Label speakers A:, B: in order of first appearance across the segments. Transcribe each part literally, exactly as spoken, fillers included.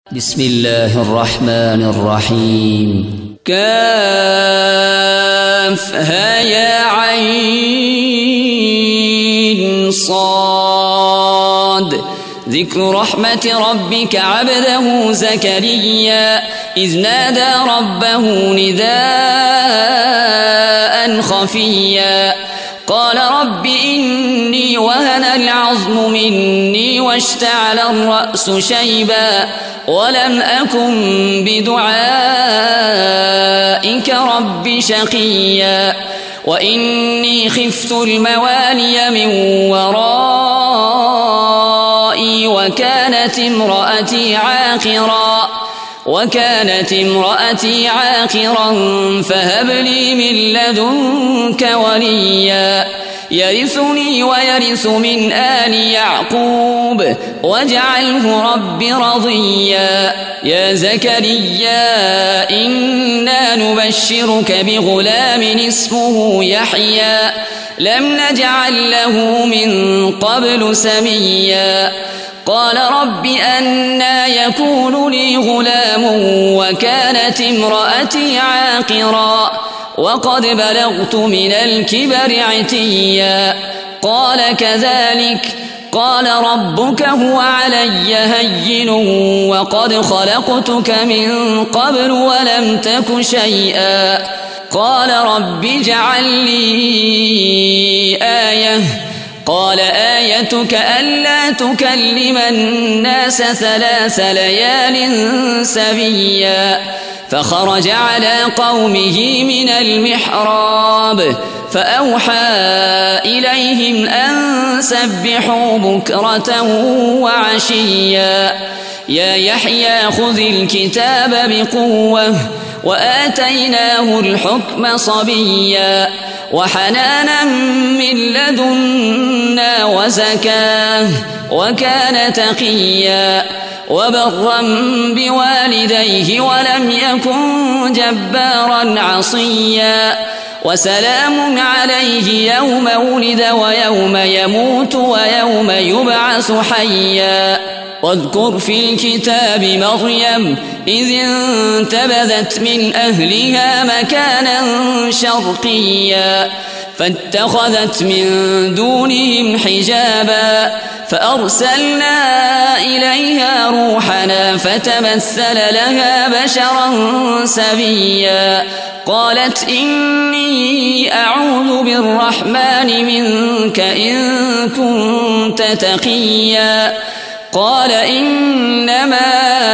A: بسم الله الرحمن الرحيم. كافها يا عين صاد. ذكر رحمة ربك عبده زكريا إذ نادى ربه نداء خفيا قال رب إني وهن العظم مني واشتعل الرأس شيبا ولم أكن بدعائك رب شقيا وإني خفت الموالي من ورائي وكانت امرأتي عاقرا وكانت امرأتي عاقرا فهب لي من لدنك وليا يرثني ويرث من آل يعقوب واجعله رب رضيا. يا زكريا إنا نبشرك بغلام اسمه يحيى لم نجعل له من قبل سميا قال رب أنى يكون لي غلام وكانت امرأتي عاقرا وقد بلغت من الكبر عتيا قال كذلك قال ربك هو علي هين وقد خلقتك من قبل ولم تك شيئا قال رب اجعل لي آية قال آيتك ألا تكلم الناس ثلاث ليال سبيا فخرج على قومه من المحراب فأوحى إليهم أن سبحوا بكرة وعشيا يا يحيى خذ الكتاب بقوة وآتيناه الحكم صبيا وحنانا من لدنا وزكاه وكان تقيا وبرا بوالديه ولم يكن جبارا عصيا وسلام عليه يوم ولد ويوم يموت ويوم يبعث حيا واذكر في الكتاب مريم إذ انتبذت من أهلها مكانا شرقيا فاتخذت من دونهم حجابا فأرسلنا إليها روحنا فتمثل لها بشرا سويا قالت إني أعوذ بالرحمن منك إن كنت تقيا قال إنما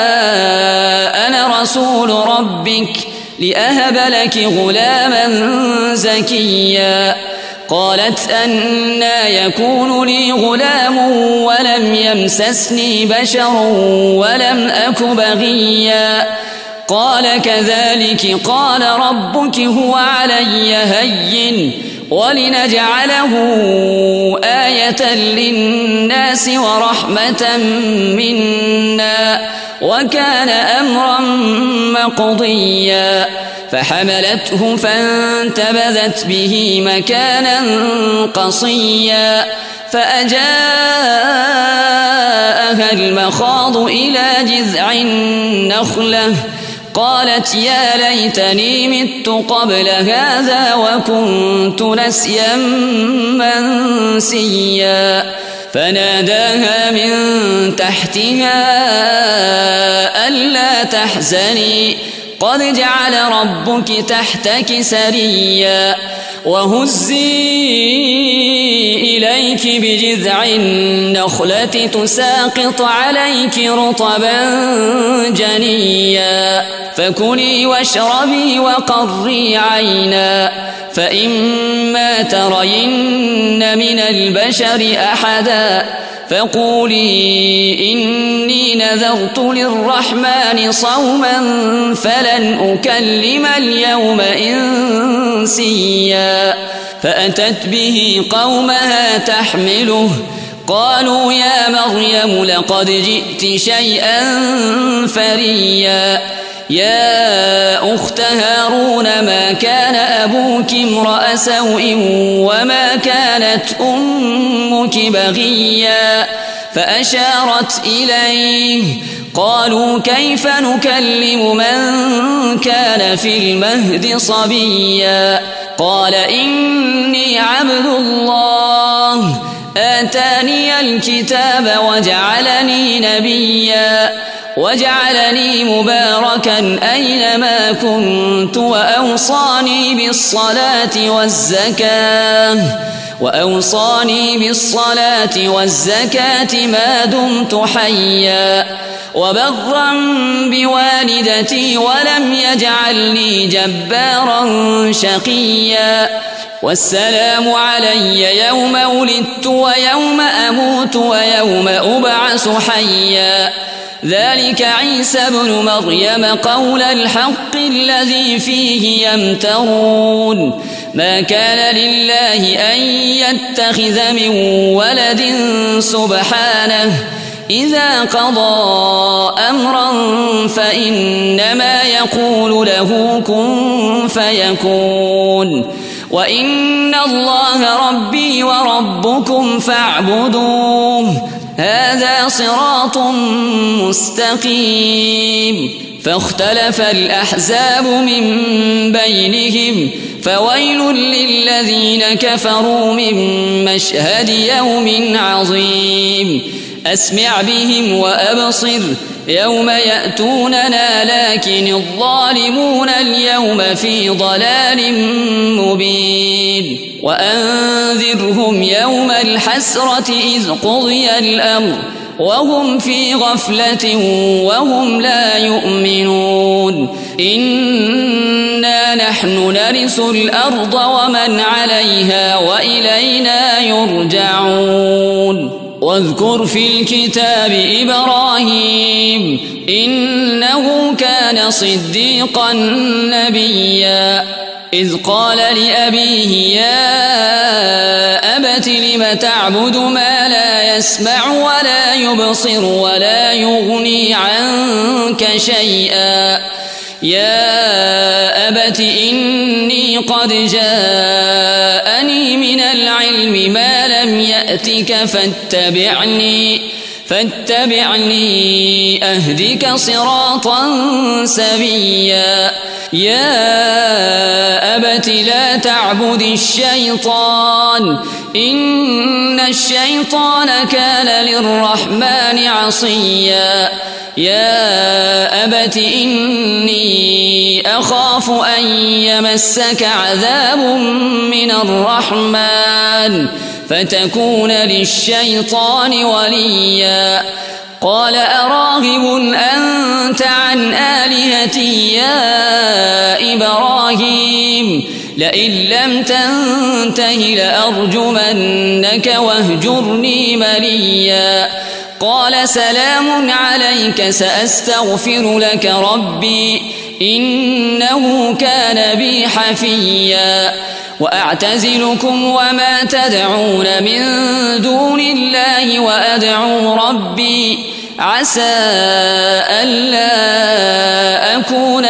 A: أنا رسول ربك لأهب لك غلاما زكيا قالت أنى يكون لي غلام ولم يمسسني بشر ولم أك بغيا قال كذلك قال ربك هو علي هين ولنجعله آية للناس ورحمة منا وكان أمرا مقضيا فحملته فانتبذت به مكانا قصيا فأجاءها المخاض إلى جذع النخلة قالت يا ليتني مت قبل هذا وكنت نسيا منسيا فناداها من تحتها ألا تحزني قد جعل ربك تحتك سريا وهزي إليك بجذع النخلة تساقط عليك رطبا جنيا فكلي واشربي وقري عينا فإما ترين من البشر أحدا فقولي إني نذرت للرحمن صوما فلن أكلم اليوم إنسيا فأتت به قومها تحمله قالوا يا مريم لقد جئت شيئا فريا يا أخت هارون ما كان أبوك امرأ سوء وما كانت أمك بغيا فأشارت إليه قالوا كيف نكلم من كان في المهد صبيا قال إني عبد الله آتاني الكتاب وجعلني نبيا وجعلني مباركا أينما كنت وأوصاني بالصلاة والزكاة وأوصاني بالصلاة والزكاة ما دمت حيا وبرا بوالدتي ولم يجعلني جبارا شقيا والسلام علي يوم ولدت ويوم أموت ويوم أبعث حيا ذلك عيسى ابن مريم قول الحق الذي فيه يمترون ما كان لله أن يتخذ من ولد سبحانه إذا قضى أمرا فإنما يقول له كن فيكون وإن الله ربي وربكم فاعبدوه هذا صراط مستقيم فاختلف الأحزاب من بينهم فويل للذين كفروا من مشهد يوم عظيم أسمع بهم وأبصر يوم يأتوننا لكن الظالمون اليوم في ضلال مبين وأنذرهم يوم الحسرة إذ قضي الأمر وهم في غفلة وهم لا يؤمنون إنا نحن نرث الأرض ومن عليها وإلينا يرجعون واذكر في الكتاب إبراهيم إنه كان صديقا نبيا إذ قال لأبيه يا أبت لم تعبد ما لا يسمع ولا يبصر ولا يغني عنك شيئا يا أبت إني قد جاءني من العلم ما لم يأتك فاتبعني فاتبعني أهدك صراطا سويا يا أبت لا تعبد الشيطان إن الشيطان كان للرحمن عصيا يا أبت إني أخاف أن يمسك عذاب من الرحمن فتكون للشيطان وليا قال أراغب أنت عن آلهتي يا إبراهيم لئن لم تنته لأرجمنك واهجرني مليا قال سلام عليك سأستغفر لك ربي إنه كان بي حفيا وأعتزلكم وما تدعون من دون الله وأدعو ربي عسى ألا أكون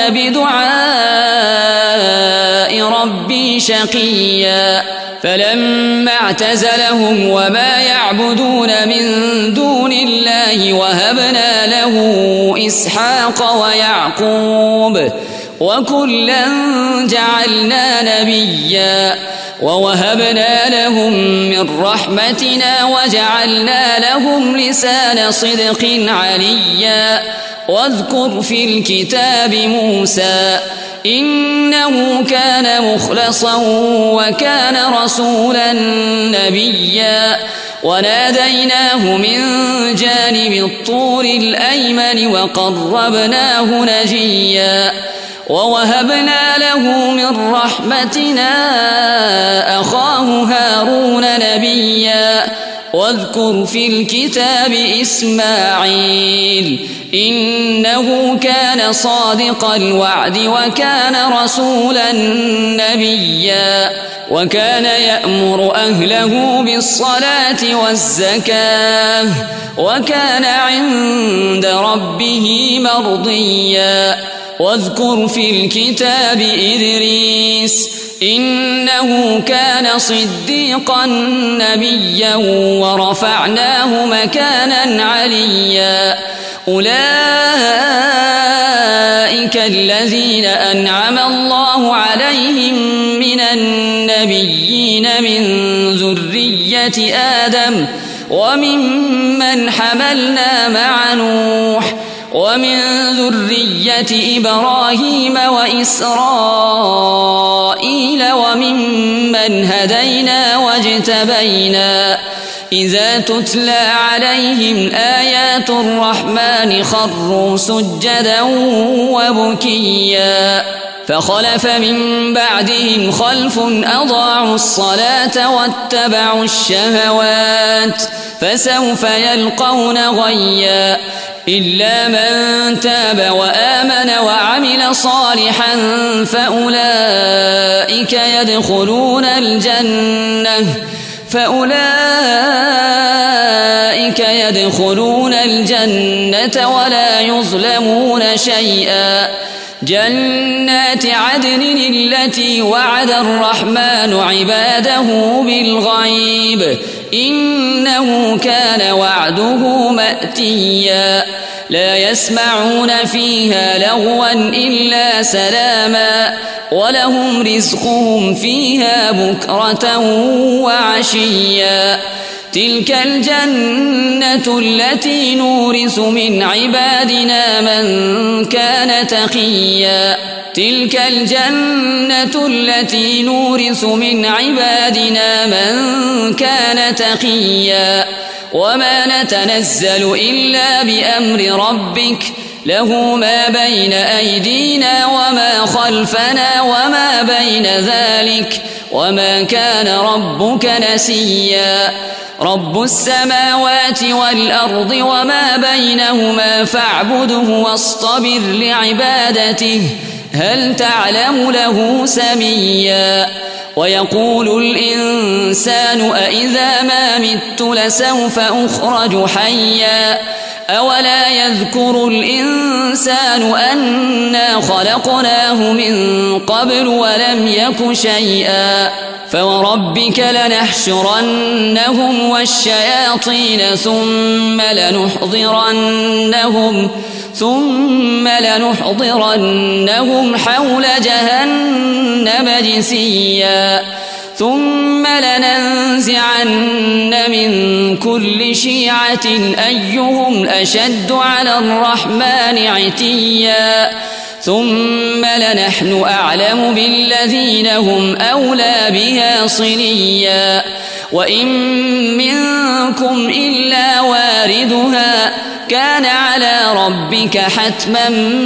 A: بدعاء ربي شقيا فلما اعتزلهم وما يعبدون من دون الله وهبنا له إسحاق ويعقوب وكلا جعلنا نبيا ووهبنا لهم من رحمتنا وجعلنا لهم لسان صدق عليا واذكر في الكتاب موسى إنه كان مخلصا وكان رسولا نبيا وناديناه من جانب الطور الأيمن وقربناه نجيا ووهبنا له من رحمتنا أخاه هارون نبيا واذكر في الكتاب إسماعيل إنه كان صادق الوعد وكان رسولا نبيا وكان يأمر أهله بالصلاة والزكاة وكان عند ربه مرضيا واذكر في الكتاب إدريس إنه كان صديقا نبيا ورفعناه مكانا عليا أولئك الذين أنعم الله عليهم من النبيين من ذرية آدم وممن حملنا مع نوح ومن ذرية إبراهيم وإسرائيل وممن هدينا واجتبينا إذا تتلى عليهم آيات الرحمن خروا سجدا وبكيا فخلف من بعدهم خلف أضاعوا الصلاة واتبعوا الشهوات فسوف يلقون غيا إلا من تاب وآمن وعمل صالحا فأولئك يدخلون الجنة فأولئك يدخلون الجنة ولا يظلمون شيئا جنات عدن التي وعد الرحمن عباده بالغيب إنه كان وعده مأتيا لا يسمعون فيها لغوا إلا سلاما ولهم رزقهم فيها بكرة وعشيا تلك الجنة التي نورث من عبادنا من كان تقيا تلك الجنة التي نورث من عبادنا من كان تقيا وما نتنزل إلا بأمر ربك له ما بين أيدينا وما خلفنا وما بين ذلك وما كان ربك نسيا رب السماوات والأرض وما بينهما فاعبده واصطبر لعبادته هل تعلم له سميا ويقول الإنسان أإذا ما مت لسوف أخرج حيا أولا يذكر الإنسان أنا خلقناه من قبل ولم يك شيئا فوربك لنحشرنهم والشياطين ثم لنحضرنهم ثم لنحضرنهم حول جهنم جثيا ثم لننزعن من كل شيعة أيهم أشد على الرحمن عتيا ثم لنحن أعلم بالذين هم أولى بها صليا وإن منكم إلا واردها كان على ربك حتما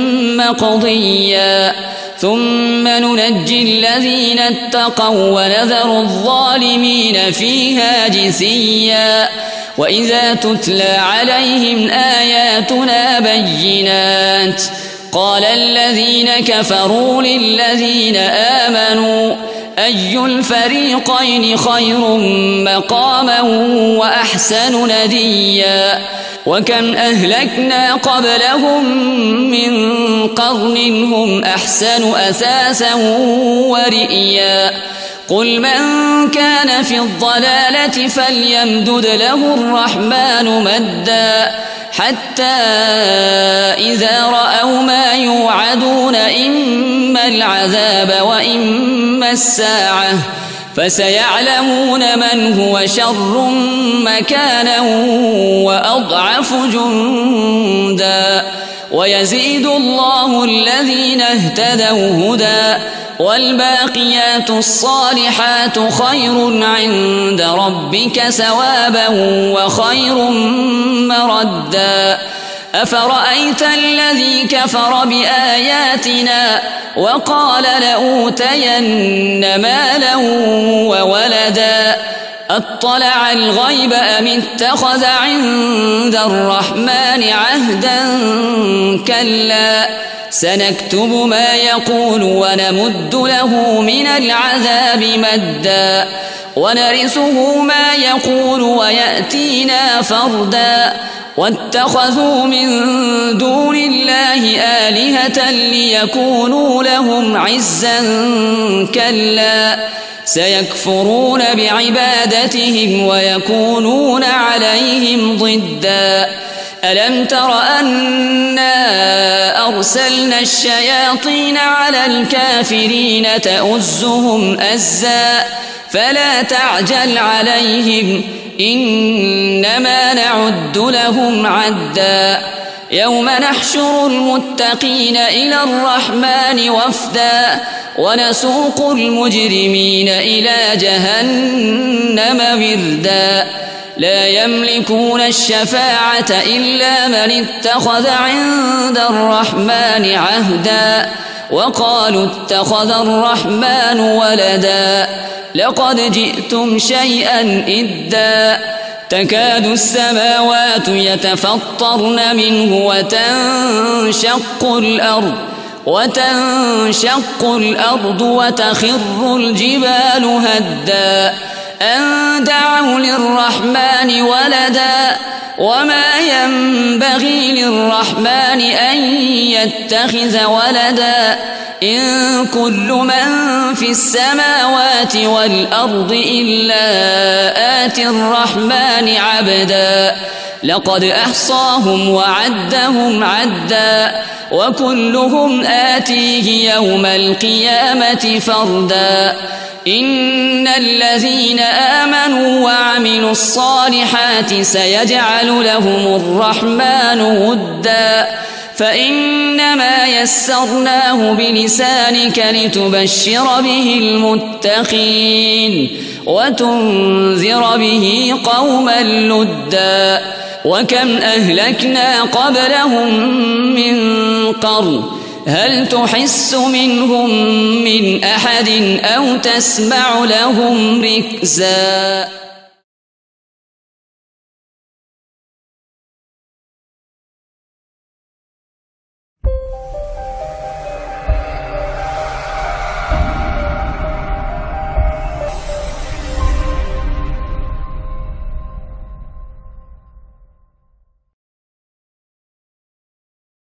A: مقضيا ثم ننجي الذين اتقوا ونذر الظالمين فيها جثيا وإذا تتلى عليهم آياتنا بينات قال الذين كفروا للذين آمنوا أي الفريقين خير مقاما وأحسن نديا وكم أهلكنا قبلهم من قرن هم أحسن أثاثا ورئيا قل من كان في الضلالة فليمدد له الرحمن مدا حتى إذا رأوا ما يوعدون إما العذاب وإما الساعة فسيعلمون من هو شر مكانا وأضعف جندا ويزيد الله الذين اهتدوا هدى والباقيات الصالحات خير عند ربك ثوابا وخير مردا أفرأيت الذي كفر بآياتنا وقال لأوتين مالا وولدا أطلع الغيب أم اتخذ عند الرحمن عهدا كلا سنكتب ما يقول ونمد له من العذاب مدا ونرثه ما يقول ويأتينا فردا واتخذوا من دون الله آلهة ليكونوا لهم عزا كلا سيكفرون بعبادتهم ويكونون عليهم ضدا ألم تر أنا أرسلنا الشياطين على الكافرين تؤزهم أزا فلا تعجل عليهم إنما نعد لهم عدا يوم نحشر المتقين إلى الرحمن وفدا ونسوق المجرمين إلى جهنم وردا لا يملكون الشفاعة إلا من اتخذ عند الرحمن عهدا وقالوا اتخذ الرحمن ولدا لقد جئتم شيئا إدا تكاد السماوات يتفطرن منه وتنشق الأرض وتنشق الأرض وتخر الجبال هدا أن دعوا للرحمن ولدا وما ينبغي للرحمن أن يتخذ ولدا إن كل من في السماوات والأرض إلا آتي الرحمن عبدا لقد أحصاهم وعدهم عدا وكلهم آتيه يوم القيامة فردا إن الذين آمنوا وعملوا الصالحات سيجعل لهم الرحمن ودا فإنما يسرناه بلسانك لتبشر به المتقين وتنذر به قوما لدا وكم أهلكنا قبلهم من قرن هل تحس منهم من أحد أو تسمع لهم ركزا.